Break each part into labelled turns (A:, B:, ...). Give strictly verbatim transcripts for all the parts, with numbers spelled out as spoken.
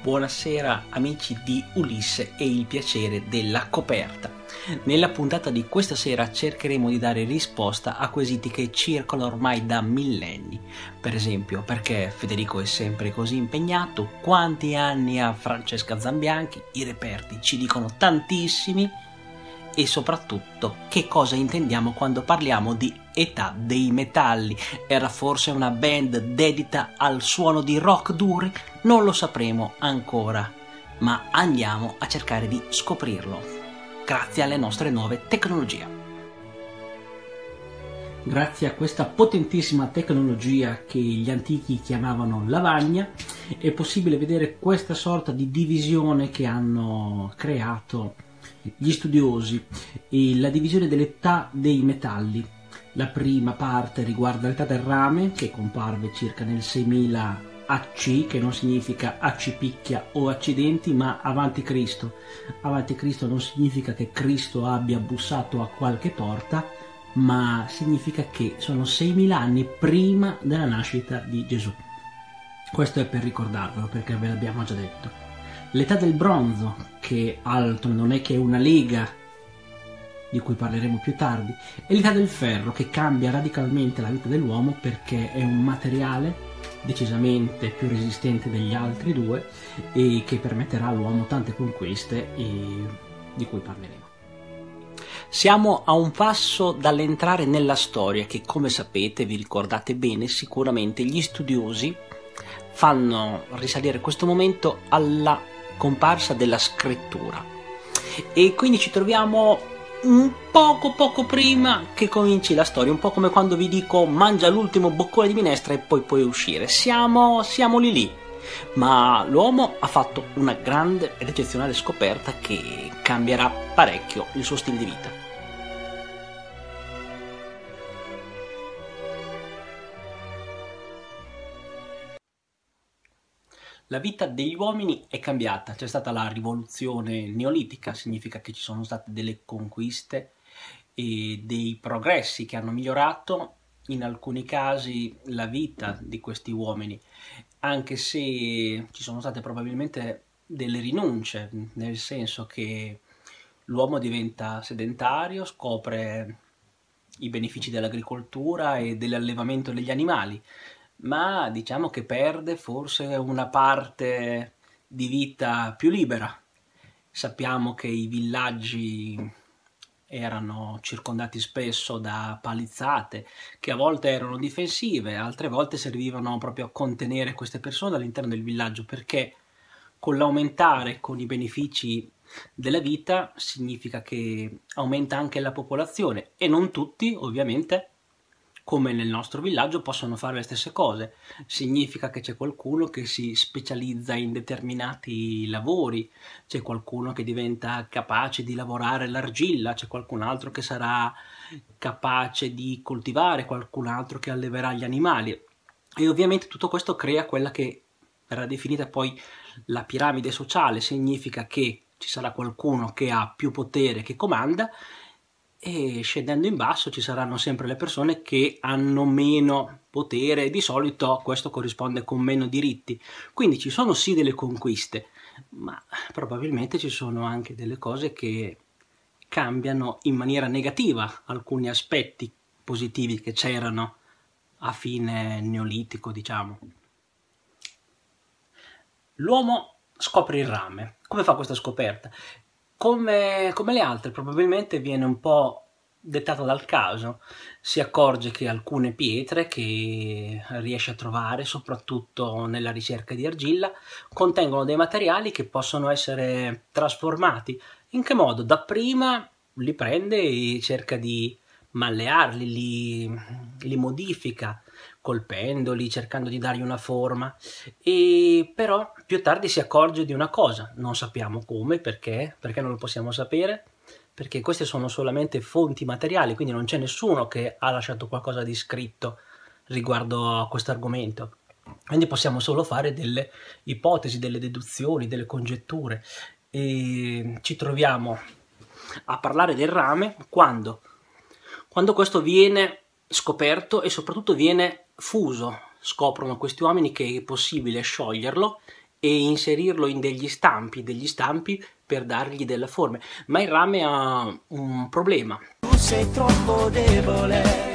A: Buonasera amici di Ulisse e il piacere della coperta. Nella puntata di questa sera cercheremo di dare risposta a quesiti che circolano ormai da millenni. Per esempio, perché Federico è sempre così impegnato? Quanti anni ha Francesca Zambianchi? I reperti ci dicono tantissimi. E soprattutto, che cosa intendiamo quando parliamo di età dei metalli? Era forse una band dedita al suono di rock duri? Non lo sapremo ancora, ma andiamo a cercare di scoprirlo, grazie alle nostre nuove tecnologie. Grazie a questa potentissima tecnologia che gli antichi chiamavano lavagna, è possibile vedere questa sorta di divisione che hanno creato gli studiosi, e la divisione dell'età dei metalli. La prima parte riguarda l'età del rame, che comparve circa nel seimila A C, che non significa accipicchia o accidenti, ma avanti Cristo. Avanti Cristo non significa che Cristo abbia bussato a qualche porta, ma significa che sono seimila anni prima della nascita di Gesù. Questo è per ricordarvelo, perché ve l'abbiamo già detto. L'età del bronzo, che altro non è che una lega, di cui parleremo più tardi, e l'età del ferro, che cambia radicalmente la vita dell'uomo perché è un materiale decisamente più resistente degli altri due e che permetterà all'uomo tante conquiste, e di cui parleremo. Siamo a un passo dall'entrare nella storia che, come sapete, vi ricordate bene, sicuramente gli studiosi fanno risalire questo momento alla comparsa della scrittura, e quindi ci troviamo un poco poco prima che cominci la storia, un po' come quando vi dico mangia l'ultimo boccone di minestra e poi puoi uscire. Siamo, siamo lì lì, ma l'uomo ha fatto una grande ed eccezionale scoperta che cambierà parecchio il suo stile di vita. La vita degli uomini è cambiata, c'è stata la rivoluzione neolitica, significa che ci sono state delle conquiste e dei progressi che hanno migliorato in alcuni casi la vita di questi uomini, anche se ci sono state probabilmente delle rinunce, nel senso che l'uomo diventa sedentario, scopre i benefici dell'agricoltura e dell'allevamento degli animali, ma diciamo che perde forse una parte di vita più libera. Sappiamo che i villaggi erano circondati spesso da palizzate, che a volte erano difensive, altre volte servivano proprio a contenere queste persone all'interno del villaggio, perché con l'aumentare, con i benefici della vita, significa che aumenta anche la popolazione, e non tutti, ovviamente, come nel nostro villaggio, possono fare le stesse cose. Significa che c'è qualcuno che si specializza in determinati lavori, c'è qualcuno che diventa capace di lavorare l'argilla, c'è qualcun altro che sarà capace di coltivare, qualcun altro che alleverà gli animali, e ovviamente tutto questo crea quella che verrà definita poi la piramide sociale. Significa che ci sarà qualcuno che ha più potere, che comanda, e scendendo in basso ci saranno sempre le persone che hanno meno potere. Di solito questo corrisponde con meno diritti, quindi ci sono sì delle conquiste, ma probabilmente ci sono anche delle cose che cambiano in maniera negativa alcuni aspetti positivi che c'erano a fine neolitico, diciamo. L'uomo scopre il rame. Come fa questa scoperta? Come, come le altre, probabilmente viene un po' dettato dal caso. Si accorge che alcune pietre che riesce a trovare, soprattutto nella ricerca di argilla, contengono dei materiali che possono essere trasformati. In che modo? Dapprima li prende e cerca di mallearli, li, li modifica, colpendoli, cercando di dargli una forma, e però più tardi si accorge di una cosa, non sappiamo come, perché, perché non lo possiamo sapere, perché queste sono solamente fonti materiali, quindi non c'è nessuno che ha lasciato qualcosa di scritto riguardo a questo argomento, quindi possiamo solo fare delle ipotesi, delle deduzioni, delle congetture, e ci troviamo a parlare del rame quando, quando questo viene scoperto e soprattutto viene fuso. Scoprono questi uomini che è possibile scioglierlo e inserirlo in degli stampi, degli stampi per dargli della forma. Ma il rame ha un problema. Tu sei troppo debole.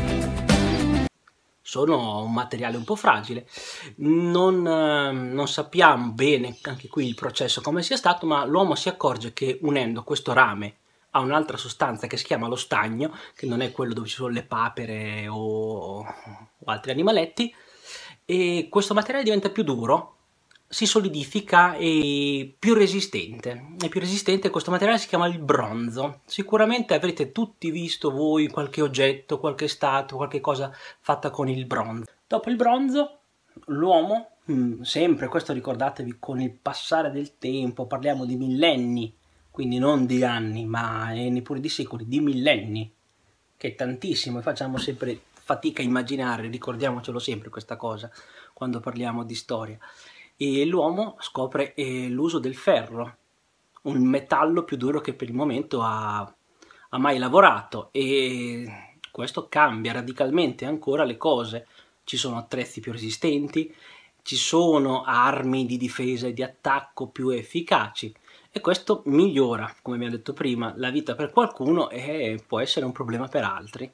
A: Sono un materiale un po' fragile, non, eh, non sappiamo bene anche qui il processo come sia stato, ma l'uomo si accorge che unendo questo rame a un'altra sostanza che si chiama lo stagno, che non è quello dove ci sono le papere o, o altri animaletti, e questo materiale diventa più duro, si solidifica e più resistente. E più resistente questo materiale si chiama il bronzo. Sicuramente avrete tutti visto voi qualche oggetto, qualche statua, qualche cosa fatta con il bronzo. Dopo il bronzo, l'uomo, sempre, questo ricordatevi, con il passare del tempo, parliamo di millenni, quindi non di anni, ma neppure di secoli, di millenni, che è tantissimo, e facciamo sempre fatica a immaginare, ricordiamocelo sempre questa cosa, quando parliamo di storia. E l'uomo scopre eh, l'uso del ferro, un metallo più duro che per il momento ha, ha mai lavorato, e questo cambia radicalmente ancora le cose. Ci sono attrezzi più resistenti, ci sono armi di difesa e di attacco più efficaci, e questo migliora, come abbiamo detto prima, la vita per qualcuno e può essere un problema per altri.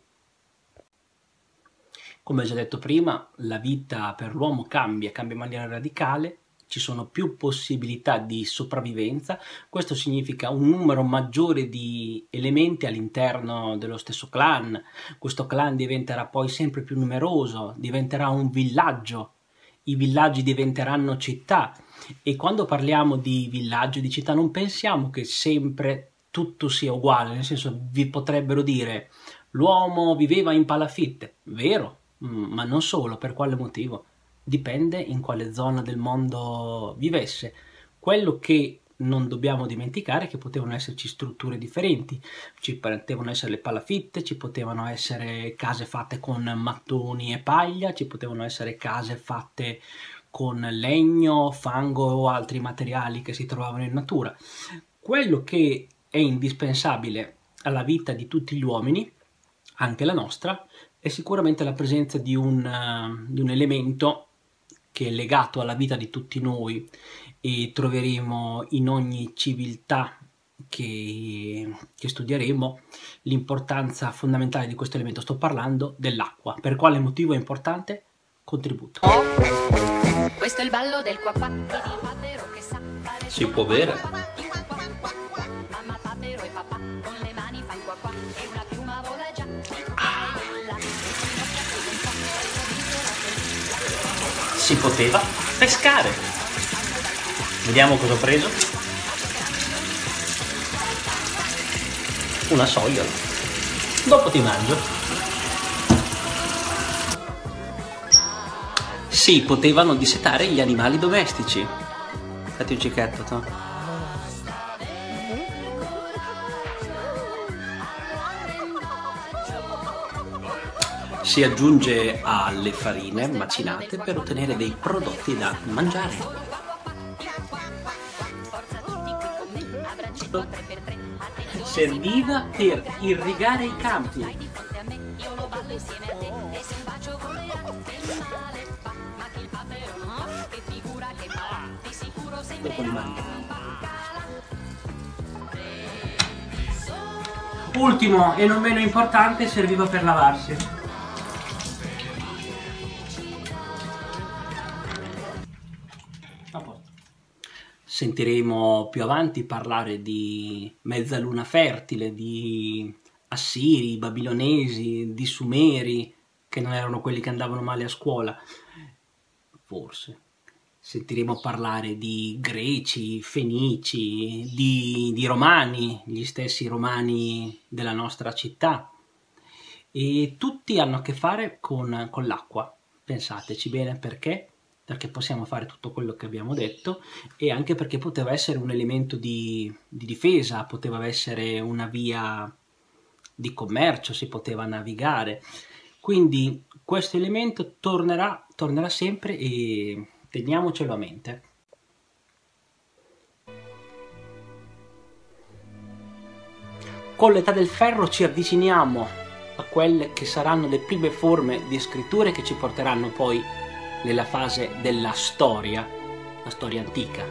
A: Come ho già detto prima, la vita per l'uomo cambia, cambia in maniera radicale, ci sono più possibilità di sopravvivenza, questo significa un numero maggiore di elementi all'interno dello stesso clan, questo clan diventerà poi sempre più numeroso, diventerà un villaggio, i villaggi diventeranno città, e quando parliamo di villaggio, di città, non pensiamo che sempre tutto sia uguale, nel senso vi potrebbero dire l'uomo viveva in palafitte, vero? Ma non solo, per quale motivo? Dipende in quale zona del mondo vivesse. Quello che non dobbiamo dimenticare è che potevano esserci strutture differenti, ci potevano essere le palafitte, ci potevano essere case fatte con mattoni e paglia, ci potevano essere case fatte con legno, fango o altri materiali che si trovavano in natura. Quello che è indispensabile alla vita di tutti gli uomini, anche la nostra, è sicuramente la presenza di un, uh, di un elemento che è legato alla vita di tutti noi, e troveremo in ogni civiltà che, che studieremo l'importanza fondamentale di questo elemento. Sto parlando dell'acqua. Per quale motivo è importante? Contributo.
B: Oh, questo è il ballo del qua qua.
A: Si può bere?
B: Mamma, papero e papà, con le mani fa il qua qua, e una piuma vola già.
A: Si poteva pescare. Vediamo cosa ho preso. Una sogliola. Dopo ti mangio. Si potevano dissetare gli animali domestici. Fatti un cicchetto, tu. Si aggiunge alle farine macinate per ottenere dei prodotti da mangiare. Serviva per irrigare i campi. Dopo li mangio. Ultimo e non meno importante, serviva per lavarsi. Sentiremo più avanti parlare di mezzaluna fertile, di assiri, babilonesi, di sumeri, che non erano quelli che andavano male a scuola, forse. Sentiremo parlare di greci, fenici, di, di romani, gli stessi romani della nostra città. E tutti hanno a che fare con, con l'acqua. Pensateci bene perché. Perché possiamo fare tutto quello che abbiamo detto, e anche perché poteva essere un elemento di, di difesa, poteva essere una via di commercio, si poteva navigare. Quindi questo elemento tornerà, tornerà sempre, e teniamocelo a mente. Con l'età del ferro ci avviciniamo a quelle che saranno le prime forme di scritture che ci porteranno poi nella fase della storia, una storia antica,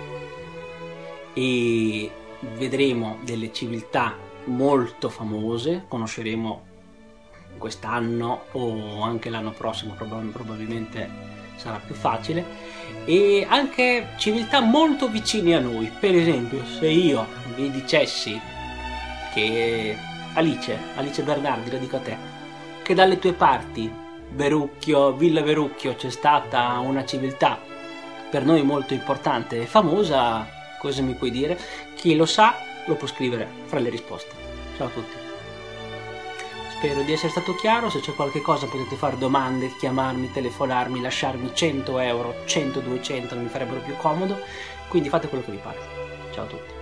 A: e vedremo delle civiltà molto famose, conosceremo quest'anno o anche l'anno prossimo, probabilmente sarà più facile, e anche civiltà molto vicine a noi. Per esempio, se io vi dicessi che Alice, Alice Bernardi, lo dico a te, che dalle tue parti, Verucchio, Villa Verucchio, c'è stata una civiltà per noi molto importante e famosa, cosa mi puoi dire? Chi lo sa lo può scrivere fra le risposte. Ciao a tutti. Spero di essere stato chiaro. Se c'è qualche cosa potete fare domande, chiamarmi, telefonarmi, lasciarmi cento euro, cento, duecento, non mi farebbero più comodo, quindi fate quello che vi pare. Ciao a tutti.